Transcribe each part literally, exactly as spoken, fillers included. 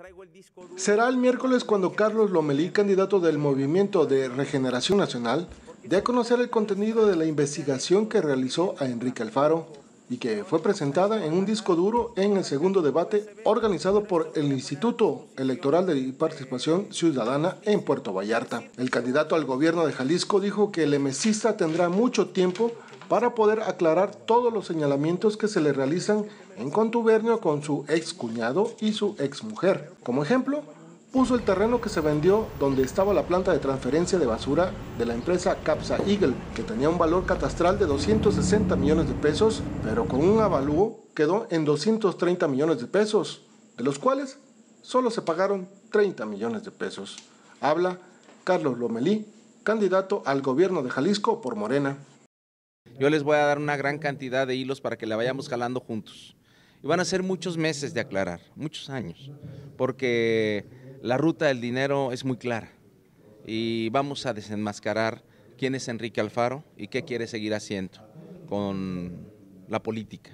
Será el miércoles cuando Carlos Lomelí, candidato del Movimiento de Regeneración Nacional, dé a conocer el contenido de la investigación que realizó a Enrique Alfaro y que fue presentada en un disco duro en el segundo debate organizado por el Instituto Electoral de Participación Ciudadana en Puerto Vallarta. El candidato al gobierno de Jalisco dijo que el emesista tendrá mucho tiempo para poder aclarar todos los señalamientos que se le realizan en contubernio con su ex cuñado y su ex mujer. Como ejemplo, puso el terreno que se vendió donde estaba la planta de transferencia de basura de la empresa Capsa Eagle, que tenía un valor catastral de doscientos sesenta millones de pesos, pero con un avalúo quedó en doscientos treinta millones de pesos, de los cuales solo se pagaron treinta millones de pesos. Habla Carlos Lomelí, candidato al gobierno de Jalisco por Morena. Yo les voy a dar una gran cantidad de hilos para que la vayamos jalando juntos. Y van a ser muchos meses de aclarar, muchos años, porque la ruta del dinero es muy clara y vamos a desenmascarar quién es Enrique Alfaro y qué quiere seguir haciendo con la política.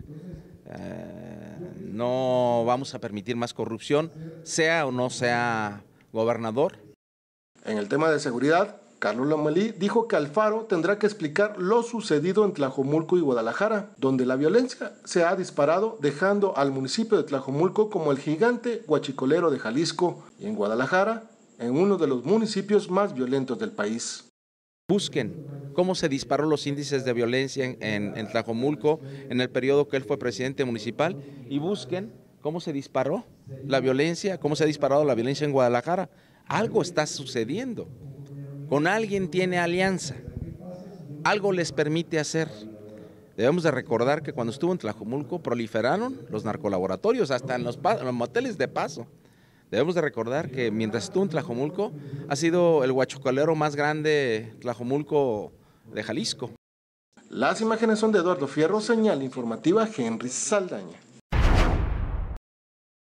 Eh, no vamos a permitir más corrupción, sea o no sea gobernador. En el tema de seguridad, Carlos Lomelí dijo que Alfaro tendrá que explicar lo sucedido en Tlajomulco y Guadalajara, donde la violencia se ha disparado, dejando al municipio de Tlajomulco como el gigante huachicolero de Jalisco y en Guadalajara en uno de los municipios más violentos del país. Busquen cómo se disparó los índices de violencia en, en, en Tlajomulco en el periodo que él fue presidente municipal y busquen cómo se disparó la violencia, cómo se ha disparado la violencia en Guadalajara. Algo está sucediendo. Con alguien tiene alianza, algo les permite hacer. Debemos de recordar que cuando estuvo en Tlajomulco proliferaron los narcolaboratorios, hasta en los, en los moteles de paso. Debemos de recordar que mientras estuvo en Tlajomulco ha sido el huachicolero más grande Tlajomulco de Jalisco. Las imágenes son de Eduardo Fierro, señal informativa Henry Saldaña.